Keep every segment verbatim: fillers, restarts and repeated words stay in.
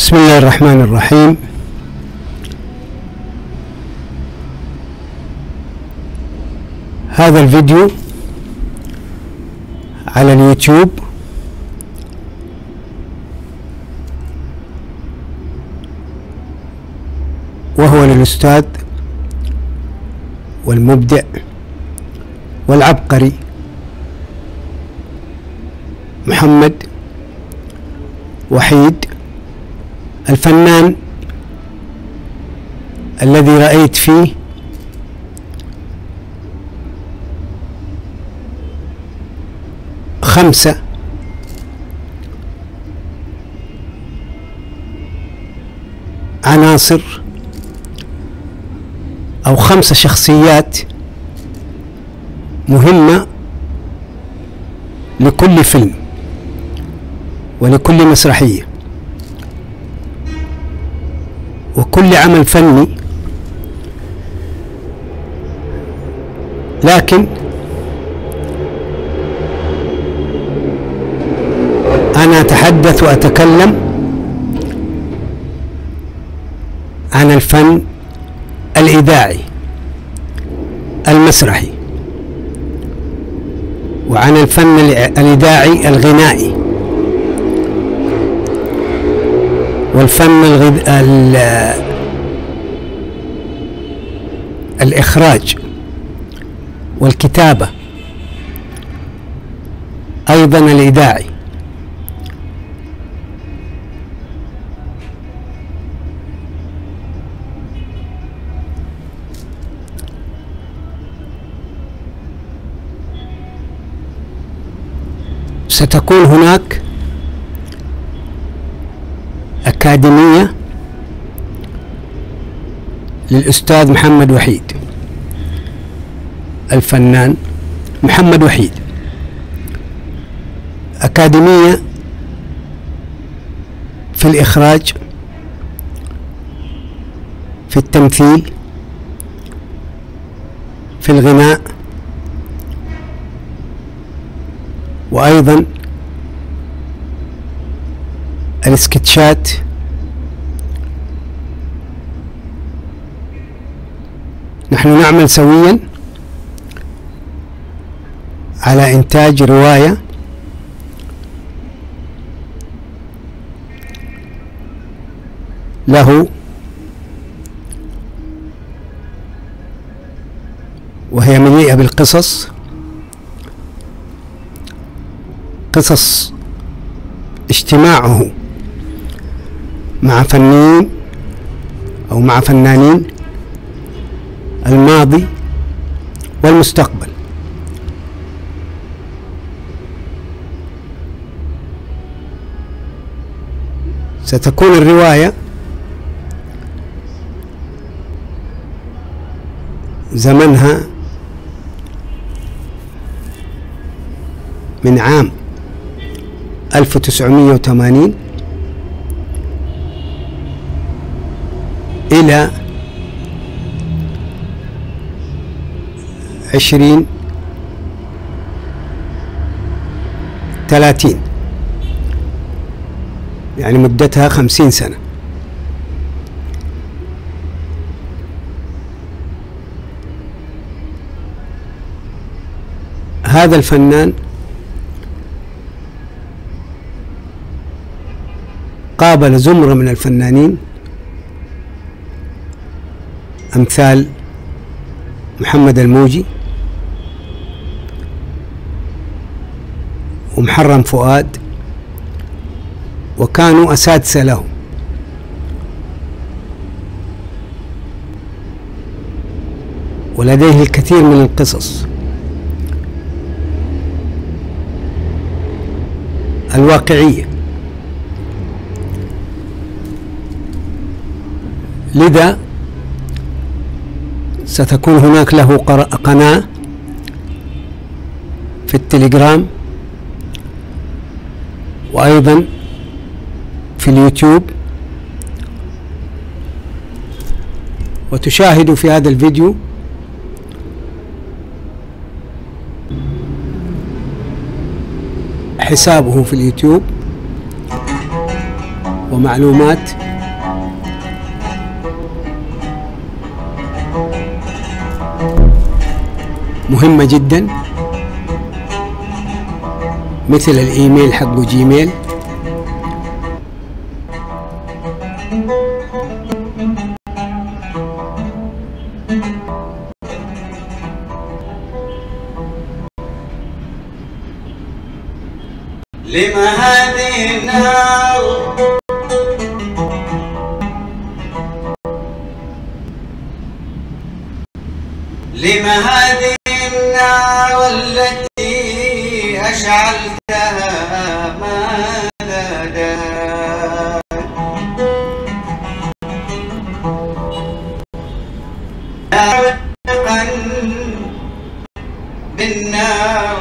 بسم الله الرحمن الرحيم. هذا الفيديو على اليوتيوب وهو للأستاذ والمبدع والعبقري محمد وحيد، الفنان الذي رأيت فيه خمسة عناصر أو خمسة شخصيات مهمة لكل فيلم ولكل مسرحية وكل عمل فني، لكن أنا أتحدث وأتكلم عن الفن الإذاعي المسرحي، وعن الفن الإذاعي الغنائي، والفن الغذ... ال... الإخراج والكتابة أيضا الإذاعي. ستكون هناك أكاديمية للأستاذ محمد وحيد، الفنان محمد وحيد، أكاديمية في الإخراج، في التمثيل، في الغناء، وأيضا السكتشات. نحن نعمل سويا على إنتاج رواية له، وهي مليئة بالقصص، قصص اجتماعه مع فنانين أو مع فنانين الماضي والمستقبل. ستكون الرواية زمنها من عام ألف وتسعمائة وثمانين إلى عشرين ثلاثين، يعني مدتها خمسين سنة. هذا الفنان قابل زمرة من الفنانين أمثال محمد الموجي ومحرم فؤاد، وكانوا أساتذة له. ولديه الكثير من القصص الواقعية، لذا ستكون هناك له قناة في التليجرام وأيضا في اليوتيوب، وتشاهدوا في هذا الفيديو حسابه في اليوتيوب ومعلومات مهمة جدا، مثل الايميل حقه جيميل. لما هذه النار لما هذه النار التي أشعلتها ماذا دار؟ نارقا بالنار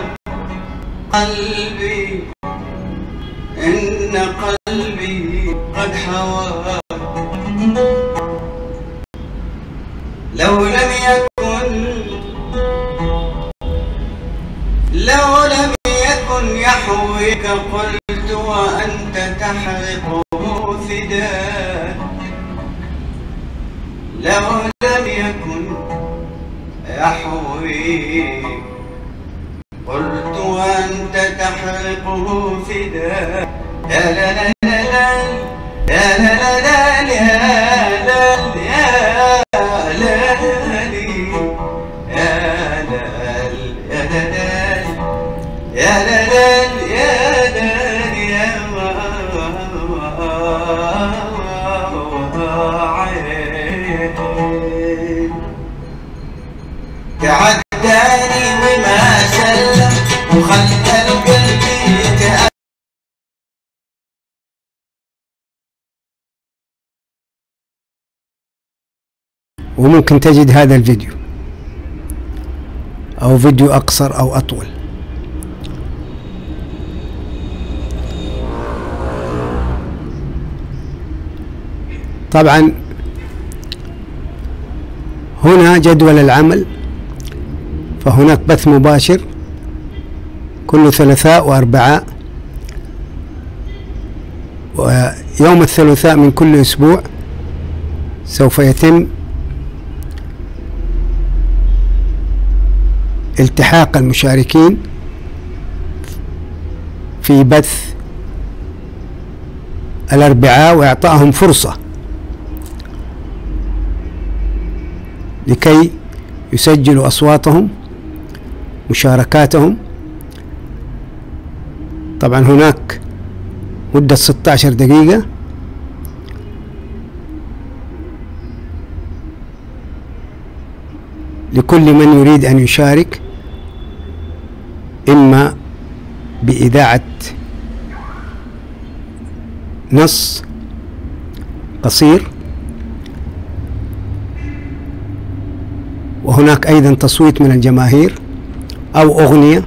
قلبي، إن قلبي قد حوى. لو لم يكن لو لم يكن يحويك قلت وأنت تحرقه فداك. لو لم يكن يحويك قلت وأنت تحرقه فداك. لا لا لا لا لا لا لا لا لا تعداني وما سلم وخلى القلب يتألم. وممكن تجد هذا الفيديو أو فيديو أقصر أو أطول. طبعا هنا جدول العمل، فهناك بث مباشر كل ثلاثاء وأربعاء، ويوم الثلاثاء من كل أسبوع سوف يتم التحاق المشاركين في بث الأربعاء وإعطائهم فرصة لكي يسجلوا أصواتهم مشاركاتهم. طبعا هناك مدة ستة عشر دقيقة لكل من يريد أن يشارك، إما بإذاعة نص قصير، وهناك أيضا تصويت من الجماهير، أو أغنية،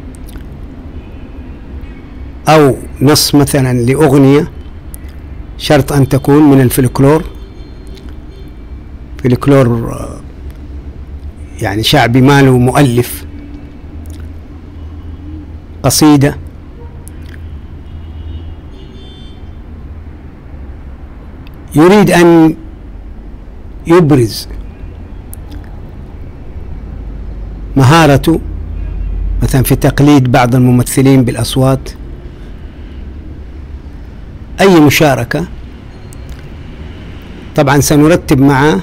أو نص مثلا لأغنية، شرط أن تكون من الفلكلور، فلكلور يعني شعبي ما له مؤلف، قصيدة. يريد أن يبرز مهارته مثلا في تقليد بعض الممثلين بالأصوات، أي مشاركة. طبعا سنرتب معه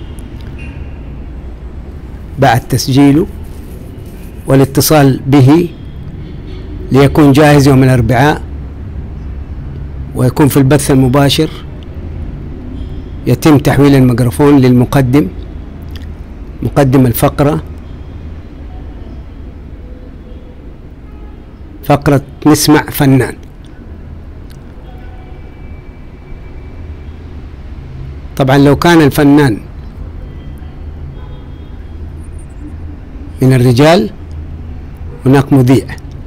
بعد تسجيله والاتصال به ليكون جاهز يوم الأربعاء، ويكون في البث المباشر. يتم تحويل الميكروفون للمقدم، مقدم الفقرة، فقرة نسمع فنان. طبعا لو كان الفنان من الرجال هناك مذيع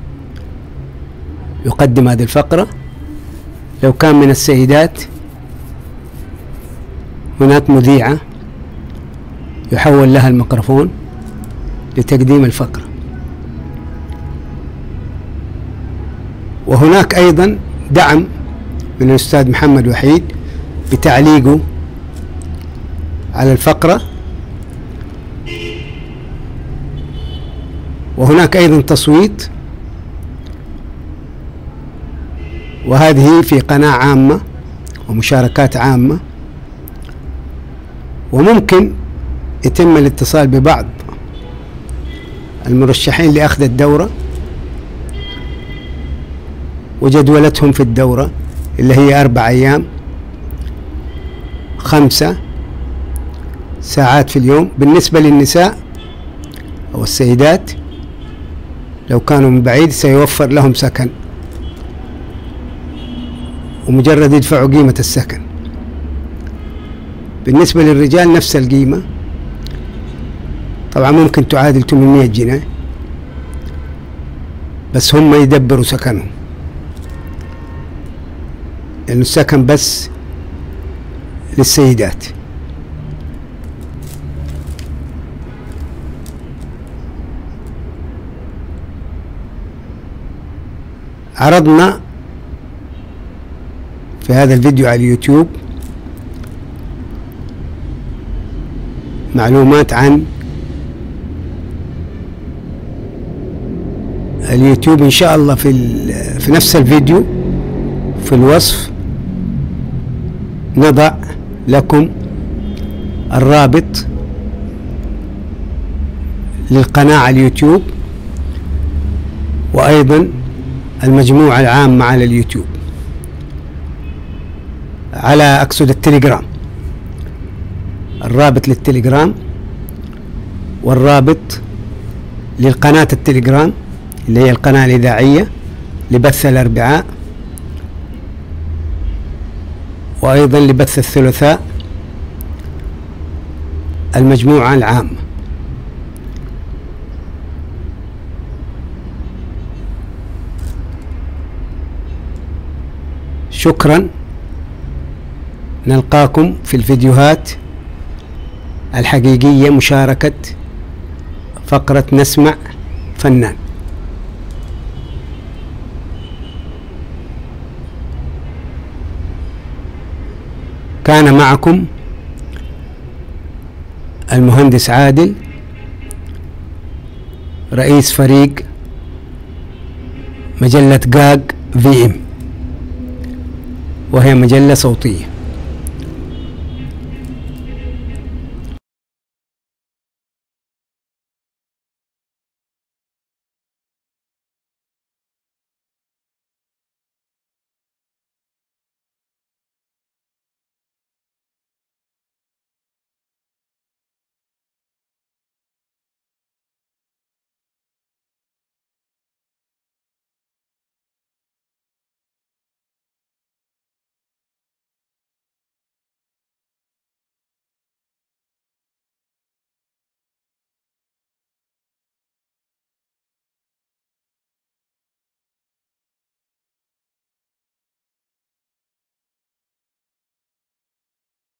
يقدم هذه الفقرة، لو كان من السيدات هناك مذيعة يحول لها الميكروفون لتقديم الفقرة. وهناك أيضا دعم من الأستاذ محمد وحيد بتعليقه على الفقرة. وهناك أيضا تصويت، وهذه في قناة عامة ومشاركات عامة، وممكن يتم الاتصال ببعض المرشحين لأخذ الدورة وجدولتهم في الدورة اللي هي أربع أيام خمسة ساعات في اليوم. بالنسبة للنساء أو السيدات لو كانوا من بعيد سيوفر لهم سكن، ومجرد يدفعوا قيمة السكن. بالنسبة للرجال نفس القيمة، طبعا ممكن تعادل ثمانمائة جنيه، بس هم يدبروا سكنهم، لأن السكن بس للسيدات. عرضنا في هذا الفيديو على اليوتيوب معلومات عن اليوتيوب. إن شاء الله في في نفس الفيديو في الوصف نضع لكم الرابط للقناة على اليوتيوب، وأيضا المجموعة العامة على اليوتيوب، على أقصد التليجرام، الرابط للتليجرام والرابط للقناة التليجرام اللي هي القناة الإذاعية لبث الأربعاء، وأيضا لبث الثلاثاء المجموعة العامة. شكرا، نلقاكم في الفيديوهات الحقيقية، مشاركة فقرة نسمع فنان. كان معكم المهندس عادل، رئيس فريق مجلة جاج في ام، وهي مجلة صوتية.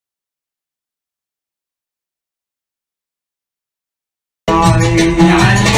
عيني